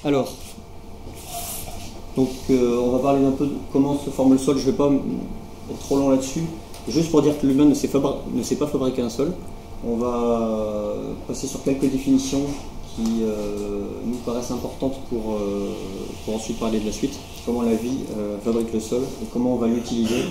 Alors, on va parler un peu de comment se forme le sol. Je ne vais pas être trop long là-dessus. Juste pour dire que l'humain ne sait pas fabriquer un sol. On va passer sur quelques définitions qui nous paraissent importantes pour ensuite parler de la suite. Comment la vie fabrique le sol et comment on va l'utiliser.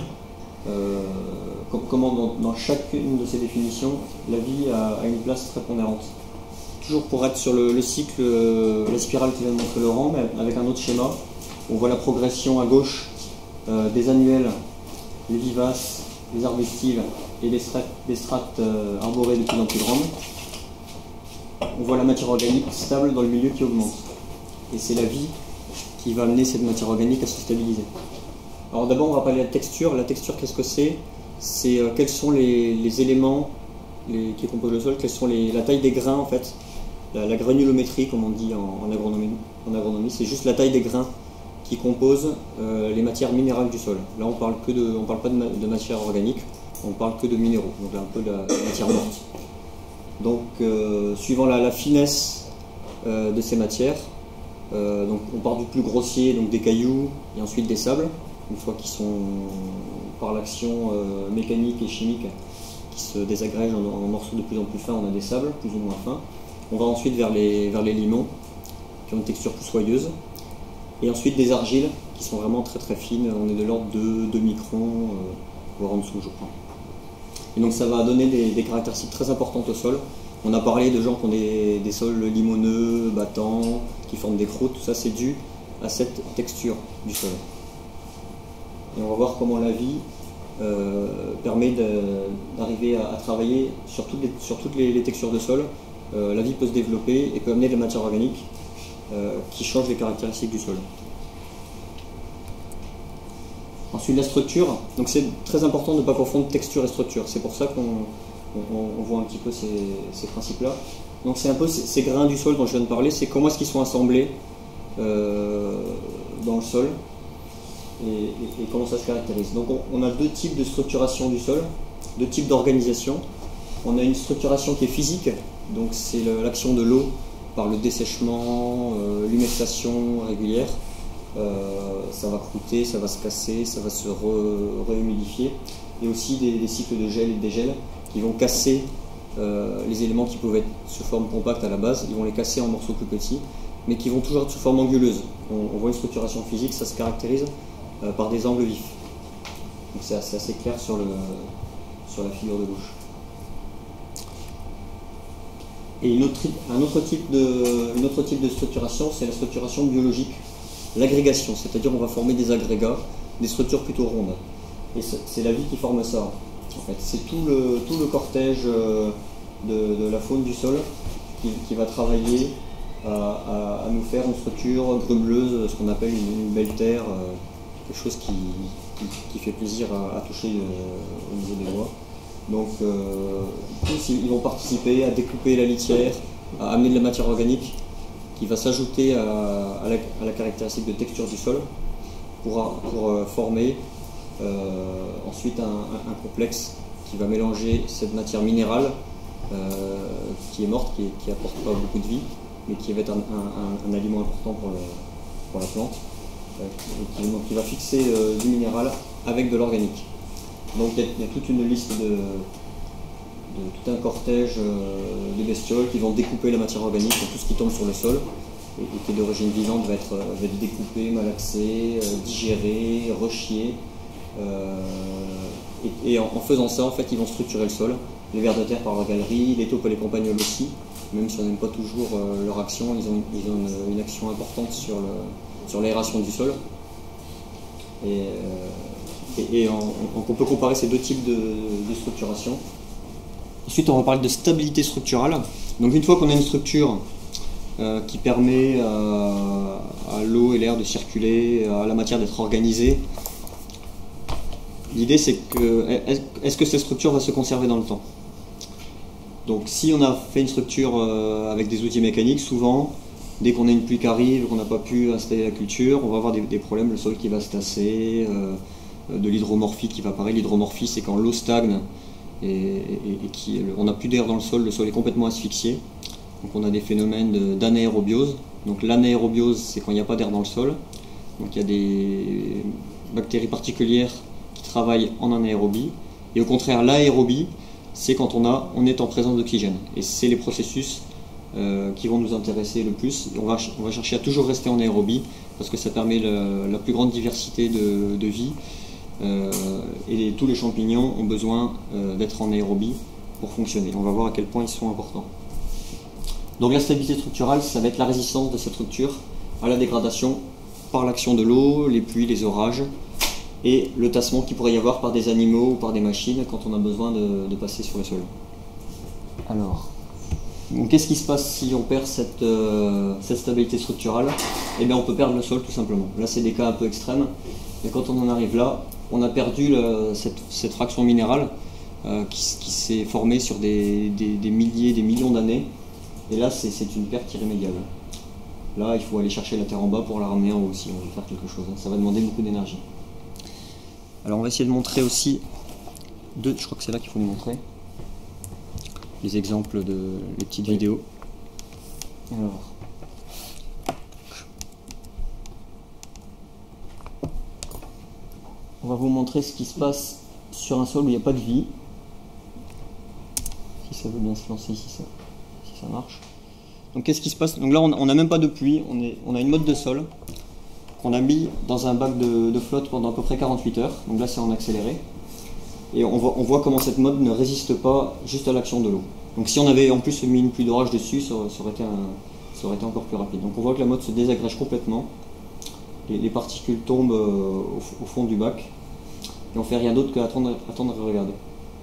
Comment dans chacune de ces définitions, la vie a une place très pondérante. Toujours pour être sur le cycle, la spirale qui vient de montrer Laurent, mais avec un autre schéma. On voit la progression à gauche des annuels, les vivaces, les arbustives et des strates arborées de plus en plus grandes. On voit la matière organique stable dans le milieu qui augmente. Et c'est la vie qui va amener cette matière organique à se stabiliser. Alors d'abord, on va parler de la texture. La texture, qu'est-ce que c'est? C'est quels sont les éléments qui composent le sol, quelles sont la taille des grains en fait. La granulométrie, comme on dit en agronomie, c'est juste la taille des grains qui composent les matières minérales du sol. Là, on parle pas de matière organique, on parle que de minéraux, donc là, un peu de la matière morte. Donc, suivant la finesse de ces matières, donc on part du plus grossier, donc des cailloux, et ensuite des sables, une fois qu'ils sont par l'action mécanique et chimique qui se désagrègent en morceaux de plus en plus fins, on a des sables plus ou moins fins. On va ensuite vers les limons, qui ont une texture plus soyeuse. Et ensuite des argiles, qui sont vraiment très très fines. On est de l'ordre de 2 microns, voire en dessous, je crois. Et donc ça va donner des caractéristiques très importantes au sol. On a parlé de gens qui ont des sols limoneux, battants, qui forment des croûtes. Tout ça, c'est dû à cette texture du sol. Et on va voir comment la vie permet d'arriver à travailler sur toutes les textures de sol. La vie peut se développer et peut amener de la matière organique qui change les caractéristiques du sol. Ensuite, la structure. Donc c'est très important de ne pas confondre texture et structure. C'est pour ça qu'on voit un petit peu ces principes-là. Donc c'est un peu ces grains du sol dont je viens de parler, c'est comment est-ce qu'ils sont assemblés dans le sol et comment ça se caractérise. Donc on a deux types de structuration du sol, deux types d'organisation. On a une structuration qui est physique, donc c'est l'action de l'eau par le dessèchement, l'humectation régulière. Ça va croûter, ça va se casser, ça va se réhumidifier. Et aussi des cycles de gel et de dégel qui vont casser les éléments qui peuvent être sous forme compacte à la base, ils vont les casser en morceaux plus petits, mais qui vont toujours être sous forme anguleuse. On voit une structuration physique, ça se caractérise par des angles vifs. Donc c'est assez clair sur la figure de gauche. Et un autre type de structuration, c'est la structuration biologique, l'agrégation, c'est-à-dire on va former des agrégats, des structures plutôt rondes. Et c'est la vie qui forme ça. En fait, c'est tout le cortège de la faune du sol qui va travailler à nous faire une structure grumeleuse, ce qu'on appelle une belle terre, quelque chose qui fait plaisir à toucher au niveau des doigts. Donc tous ils vont participer à découper la litière, à amener de la matière organique qui va s'ajouter à la caractéristique de texture du sol pour former ensuite un complexe qui va mélanger cette matière minérale qui est morte, qui apporte pas beaucoup de vie, mais qui va être un aliment important pour la plante, qui va fixer du minéral avec de l'organique. Donc il y a toute une liste de tout un cortège de bestioles qui vont découper la matière organique, tout ce qui tombe sur le sol et qui est d'origine vivante va être découpé, malaxé, digéré, rechié. Et en faisant ça, en fait, ils vont structurer le sol. Les vers de terre par leur galerie, les taupes et les campagnols aussi, même si on n'aime pas toujours leur action, ils ont une action importante sur l'aération du sol. Et on peut comparer ces deux types de structuration. Ensuite, on va parler de stabilité structurale. Donc une fois qu'on a une structure qui permet à l'eau et l'air de circuler, à la matière d'être organisée, l'idée c'est que est-ce que cette structure va se conserver dans le temps? Donc si on a fait une structure avec des outils mécaniques, souvent, dès qu'on a une pluie qui arrive, qu'on n'a pas pu installer la culture, on va avoir des problèmes, le sol qui va se tasser, de l'hydromorphie qui va apparaître. L'hydromorphie, c'est quand l'eau stagne et on n'a plus d'air dans le sol est complètement asphyxié. Donc on a des phénomènes d'anaérobiose, Donc l'anaérobiose, c'est quand il n'y a pas d'air dans le sol. Donc il y a des bactéries particulières qui travaillent en anaérobie. Et au contraire, l'aérobie, c'est quand on est en présence d'oxygène. Et c'est les processus qui vont nous intéresser le plus. On va chercher à toujours rester en aérobie parce que ça permet la plus grande diversité de vie. Et tous les champignons ont besoin d'être en aérobie pour fonctionner. On va voir à quel point ils sont importants. Donc la stabilité structurale, ça va être la résistance de cette structure à la dégradation par l'action de l'eau, les pluies, les orages et le tassement qu'il pourrait y avoir par des animaux ou par des machines quand on a besoin de passer sur le sol. Alors, qu'est-ce qui se passe si on perd cette stabilité structurale? Eh bien on peut perdre le sol tout simplement. Là c'est des cas un peu extrêmes, mais quand on en arrive là, on a perdu cette fraction minérale qui s'est formée sur des milliers, des millions d'années. Et là, c'est une perte irrémédiable. Là, il faut aller chercher la terre en bas pour la ramener en haut si on veut faire quelque chose. Ça va demander beaucoup d'énergie. Alors, on va essayer de montrer aussi je crois que c'est là qu'il faut nous montrer les exemples les petites vidéos. Alors, on va vous montrer ce qui se passe sur un sol où il n'y a pas de vie. Si ça veut bien se lancer ici, ça marche. Donc qu'est-ce qui se passe? Donc là on n'a même pas de pluie, on a une motte de sol qu'on a mis dans un bac de flotte pendant à peu près 48 heures. Donc là c'est en accéléré. Et on voit comment cette motte ne résiste pas juste à l'action de l'eau. Donc si on avait en plus mis une pluie d'orage dessus, ça aurait été encore plus rapide. Donc on voit que la motte se désagrège complètement. Les particules tombent au fond du bac. Et on fait rien d'autre qu'attendre et regarder.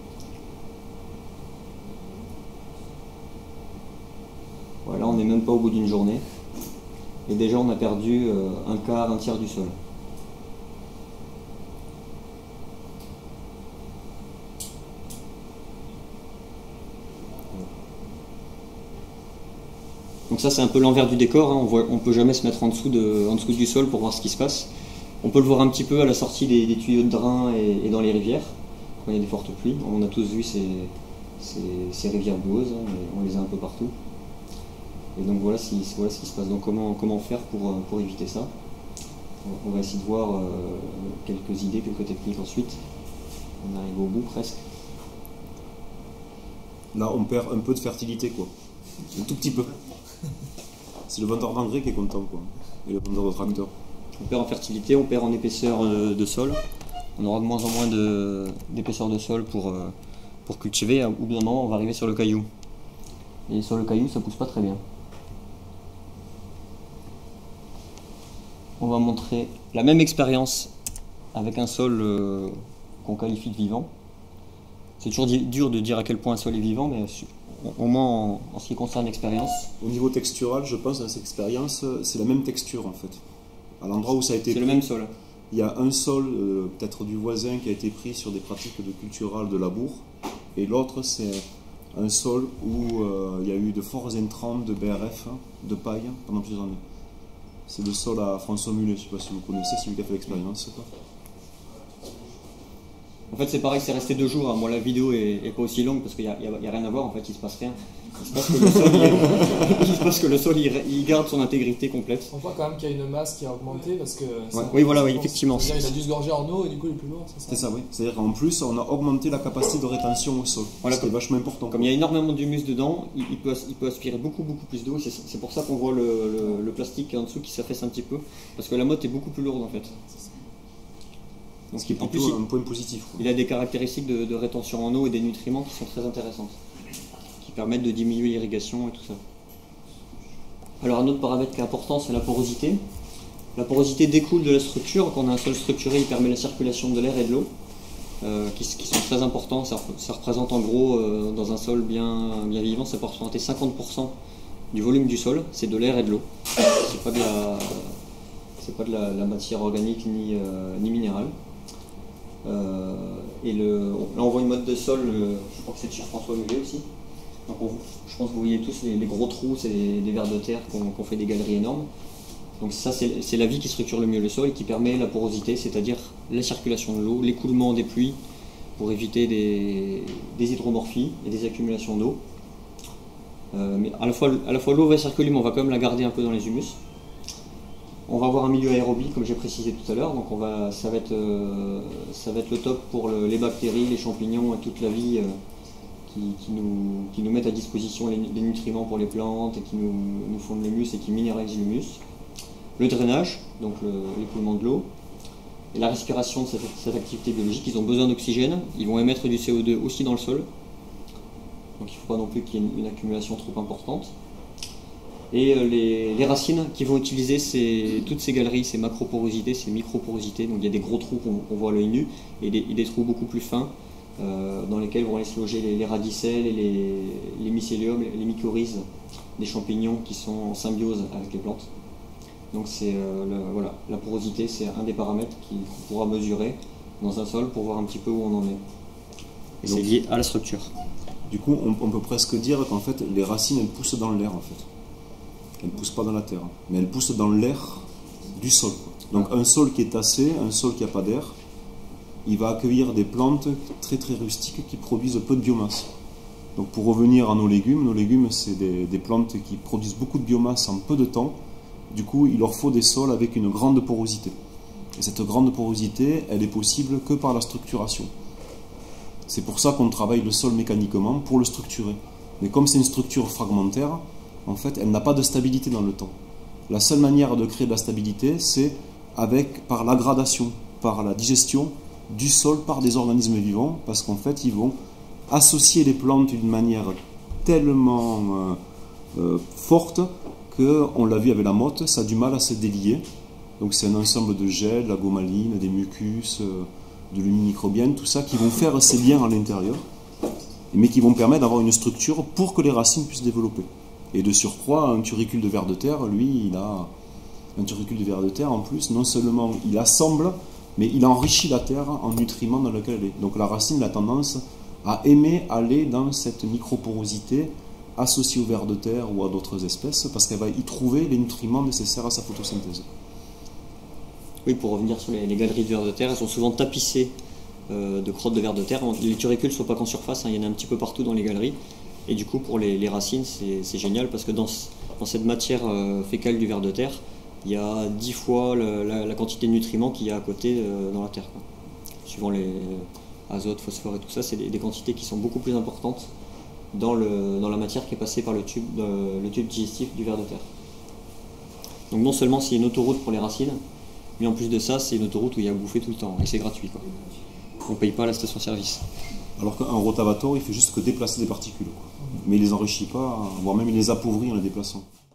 Voilà, on n'est même pas au bout d'une journée. Et déjà on a perdu un quart, un tiers du sol. Donc ça c'est un peu l'envers du décor, hein. On ne peut jamais se mettre en dessous du sol pour voir ce qui se passe. On peut le voir un petit peu à la sortie des tuyaux de drain et dans les rivières, quand il y a des fortes pluies. On a tous vu ces rivières boueuses, hein, mais on les a un peu partout. Et donc voilà ce qui se passe. Donc comment faire pour éviter ça? On va essayer de voir quelques idées, quelques techniques ensuite. On arrive au bout presque. Là on perd un peu de fertilité quoi. Un tout petit peu. C'est le vendeur d'engrais qui est content quoi. Et le vendeur de tracteur. On perd en fertilité, on perd en épaisseur de sol. On aura de moins en moins d'épaisseur de sol pour cultiver. Au bout d'un moment on va arriver sur le caillou. Et sur le caillou ça pousse pas très bien. On va montrer la même expérience avec un sol qu'on qualifie de vivant. C'est toujours dur de dire à quel point un sol est vivant, mais au moins en ce qui concerne l'expérience. Au niveau textural, je pense dans cette expérience, c'est la même texture en fait. À l'endroit où ça a été pris, le même sol. Il y a un sol, peut-être du voisin, qui a été pris sur des pratiques de culturales de labour, et l'autre c'est un sol où il y a eu de forts intrants de BRF, de paille, pendant plusieurs années. C'est le sol à François Mullet, je ne sais pas si vous connaissez, c'est lui qui a fait l'expérience. En fait c'est pareil, c'est resté 2 jours. Moi la vidéo est pas aussi longue parce qu'il n'y a rien à voir, en fait il se passe rien. Il se passe que le sol, il garde son intégrité complète. On voit quand même qu'il y a une masse qui a augmenté parce que... Ouais. Oui voilà, oui, effectivement. Il a dû se gorger en eau et du coup il est plus lourd, c'est ça? C'est ça, oui. C'est-à-dire qu'en plus on a augmenté la capacité de rétention au sol, voilà, ce qui est vachement important. Comme il y a énormément d'humus dedans, il peut aspirer beaucoup plus d'eau. C'est pour ça qu'on voit le plastique en dessous qui s'affaisse un petit peu, parce que la motte est beaucoup plus lourde en fait. Donc, ce qui est plutôt un point positif. Il a des caractéristiques de rétention en eau et des nutriments qui sont très intéressantes, qui permettent de diminuer l'irrigation et tout ça. Alors un autre paramètre qui est important, c'est la porosité. La porosité découle de la structure. Quand on a un sol structuré, il permet la circulation de l'air et de l'eau, qui sont très importants. Ça représente en gros, dans un sol bien vivant, ça peut représenter 50% du volume du sol, c'est de l'air et de l'eau. C'est pas de la matière organique ni minérale. Là on voit une motte de sol, je crois que c'est de chez François Mullet aussi. Donc je pense que vous voyez tous les gros trous, c'est des vers de terre qu'on fait des galeries énormes. Donc ça c'est la vie qui structure le mieux le sol et qui permet la porosité, c'est-à-dire la circulation de l'eau, l'écoulement des pluies pour éviter des hydromorphies et des accumulations d'eau. Mais à la fois l'eau va circuler, mais on va quand même la garder un peu dans les humus. On va avoir un milieu aérobie, comme j'ai précisé tout à l'heure, donc ça va être le top pour les bactéries, les champignons et toute la vie qui nous mettent à disposition les nutriments pour les plantes et qui nous font de l'humus et qui minéralisent l'humus. Le drainage, donc l'écoulement de l'eau, et la respiration de cette activité biologique. Ils ont besoin d'oxygène, ils vont émettre du CO2 aussi dans le sol, donc il ne faut pas non plus qu'il y ait une accumulation trop importante. Et les racines qui vont utiliser toutes ces galeries, ces macroporosités, ces microporosités, donc il y a des gros trous qu'on voit à l'œil nu, et des trous beaucoup plus fins, dans lesquels vont aller se loger les radicelles et les mycéliums, les mycorhizes des champignons qui sont en symbiose avec les plantes. Donc voilà, la porosité, c'est un des paramètres qu'on pourra mesurer dans un sol pour voir un petit peu où on en est. Et c'est lié à la structure. Du coup, on peut presque dire qu'en fait, les racines, elles poussent dans l'air, en fait. Elles ne poussent pas dans la terre, mais elles poussent dans l'air du sol. Donc un sol qui est tassé, un sol qui n'a pas d'air, il va accueillir des plantes très très rustiques qui produisent peu de biomasse. Donc pour revenir à nos légumes c'est des plantes qui produisent beaucoup de biomasse en peu de temps. Du coup, il leur faut des sols avec une grande porosité. Et cette grande porosité, elle est possible que par la structuration. C'est pour ça qu'on travaille le sol mécaniquement, pour le structurer. Mais comme c'est une structure fragmentaire, en fait, elle n'a pas de stabilité dans le temps. La seule manière de créer de la stabilité, c'est par la gradation, par la digestion du sol par des organismes vivants, parce qu'en fait, ils vont associer les plantes d'une manière tellement forte qu'on l'a vu avec la motte, ça a du mal à se délier. Donc c'est un ensemble de gel, de la gomaline, des mucus, de l'humide microbienne, tout ça qui vont faire ces liens à l'intérieur, mais qui vont permettre d'avoir une structure pour que les racines puissent développer. Et de surcroît, un turicule de ver de terre, lui, il a un turicule de ver de terre en plus, non seulement il assemble, mais il enrichit la terre en nutriments dans lequel elle est. Donc la racine a tendance à aimer aller dans cette microporosité associée au ver de terre ou à d'autres espèces, parce qu'elle va y trouver les nutriments nécessaires à sa photosynthèse. Oui, pour revenir sur les galeries de vers de terre, elles sont souvent tapissées de crottes de vers de terre. Les turicules ne sont pas qu'en surface, il y en a un petit peu partout dans les galeries. Et du coup, pour les racines, c'est génial parce que dans cette matière fécale du ver de terre, il y a 10 fois la quantité de nutriments qu'il y a à côté dans la terre, quoi. Suivant les azote, phosphore et tout ça, c'est des quantités qui sont beaucoup plus importantes dans la matière qui est passée par le tube digestif du ver de terre. Donc non seulement c'est une autoroute pour les racines, mais en plus de ça, c'est une autoroute où il y a à bouffer tout le temps et c'est gratuit, quoi. On ne paye pas la station-service. Alors qu'un rotavator, il fait juste que déplacer des particules, quoi. Mais il les enrichit pas, voire même il les appauvrit en les déplaçant.